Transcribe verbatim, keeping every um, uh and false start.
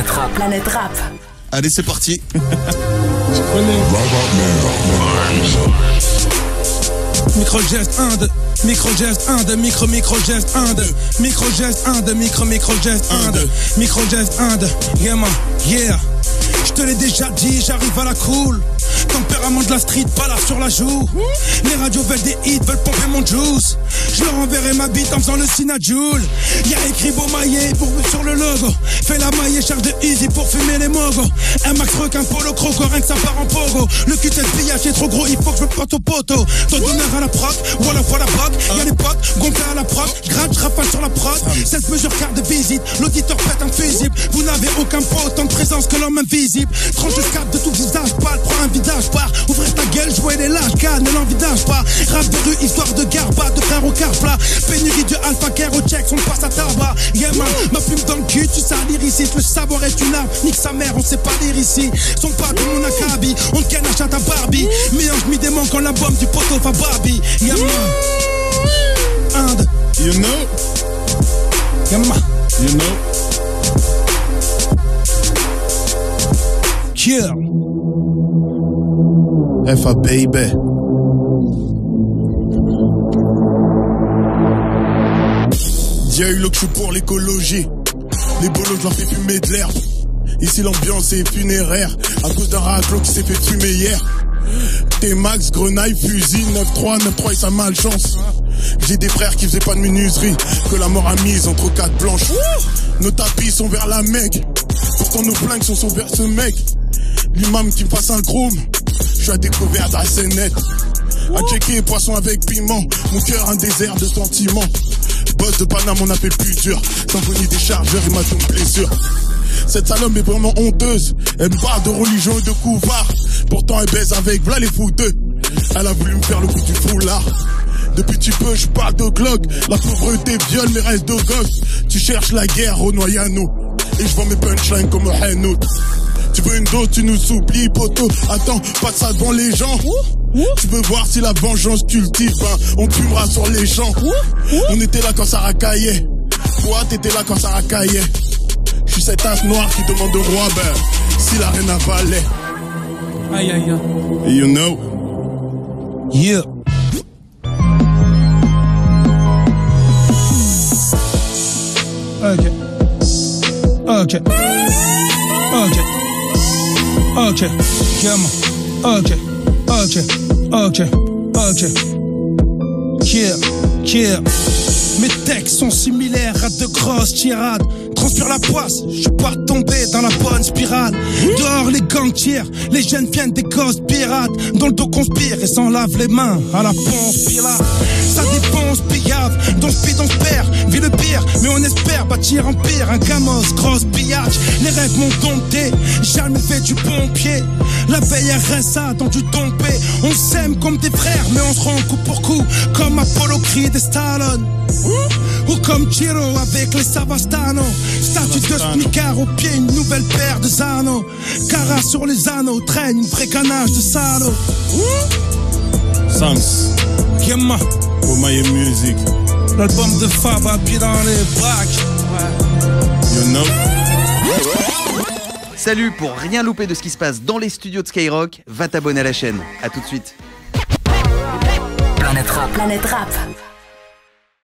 Planète Rap. Planète Rap. Allez, c'est parti. Micro-geste un, deux, micro-geste un, deux, micro-micro-geste un, deux, micro-geste un, deux, micro-micro-geste un, deux, micro-geste un, deux, yeah man, yeah. Je te l'ai déjà dit, j'arrive à la cool. Tempérament de la street, pas là sur la joue. Les radios veulent des hits, veulent pomper mon juice. Je leur enverrai ma bite en faisant le Sinajoule. Y'a écrit beau maillet pour sur le logo. Fais la maille, charge de easy pour fumer les mogos. Un max requin, polo croco, rien que ça part en pogo. Le cul de pillage est trop gros, il faut que je me pote au poteau. Ton d'honneur à la proc, voilà voilà proc. Y'a les potes, gonflés à la proc. Gratte, je rafale sur la prod. seize mesures carte de visite, l'auditeur pète un fusible. Vous n'avez aucun poids, autant de présence que l'homme invisible. Tranche de scarpe de tout visage, pâle, prends un visage, part. Ouvrir ta gueule, jouer les lâches, gars, ne l'envisage pas. Rap de rue, histoire de garba, de frère au car plat. Pénurie de alpha, care au check, on passe à tabac. Yeah man, ma plume dans le cul, tu salir ici. Le savoir est une arme, nique sa mère, on sait pas lire ici. Son pas de mon akabi, on te ken à ta Barbie. Mélange mi démon quand la bombe du poteau fa Barbie. Yeah man. Inde. You know. Yeah man. You know. Kill. F A baby. Y'a eu le que je suis pour l'écologie. Les bolos, je leur fais fumer de l'herbe. Ici l'ambiance est funéraire à cause d'un raclo qui s'est fait fumer hier. T-Max, grenaille, fusil, neuf trois, neuf trois et sa malchance. J'ai des frères qui faisaient pas de menuiserie, que la mort a mise entre quatre planches. Nos tapis sont vers la Mecque, pourtant nos flingues sont, sont vers ce mec. L'imam qui me fasse un chrome, je suis à découvert assez net. À checker poisson avec piment, mon cœur un désert de sentiments. Boss de Paname, on appelle plus dur. Symphonie des chargeurs, il m'a donné une blessure. Cette salope est vraiment honteuse. Elle me parle de religion et de couvard. Pourtant elle baise avec v'là les fouteux. Elle a voulu me faire le coup du foulard. Depuis tu peux, je parle de Glock. La pauvreté viole mes restes de gosse. Tu cherches la guerre au Noyano. Et je vends mes punchlines comme un Hanout. Tu veux une dose, tu nous oublies, poteau. Attends, pas ça devant les gens. Tu veux voir si la vengeance cultive, hein, on fumera sur les champs. On était là quand ça racaillait. Toi, t'étais là quand ça racaillait. Je suis cet as noir qui demande au roi, ben, si la reine avalait. Aïe aïe aïe. You know. Yeah. Ok. Ok. Ok. Ok. Come on. Ok. Ok. Ok. Ok. Yeah. Yeah. Mes textes sont similaires à de grosses tirades. Transpire la poisse, je pars tomber dans la bonne spirale. Dehors les gangtiers, les jeunes viennent des gosses pirates. Dans le dos conspire et s'en lave les mains à la ponce pirate. Ça dépense pillave, dans ce bide on se perd. Vit le pire, mais on espère bâtir un pire. Un gamos, grosse pillage, les rêves m'ont dompté. Jamais fait du bon pied. La veille R S A dans du dompé. On s'aime comme des frères, mais on se rend coup pour coup. Comme Apollo Creed et Stallone. Ou comme Chiro avec les Savastano. Statue de smicard au pied, une nouvelle paire de Zano. Cara sur les anneaux, traîne une vraie canage de salaud. Sans. Yema. For my music. L'album de Fab a pied dans les braques. You know. Salut, pour rien louper de ce qui se passe dans les studios de Skyrock, va t'abonner à la chaîne. A tout de suite. Planète Rap. Planète Rap.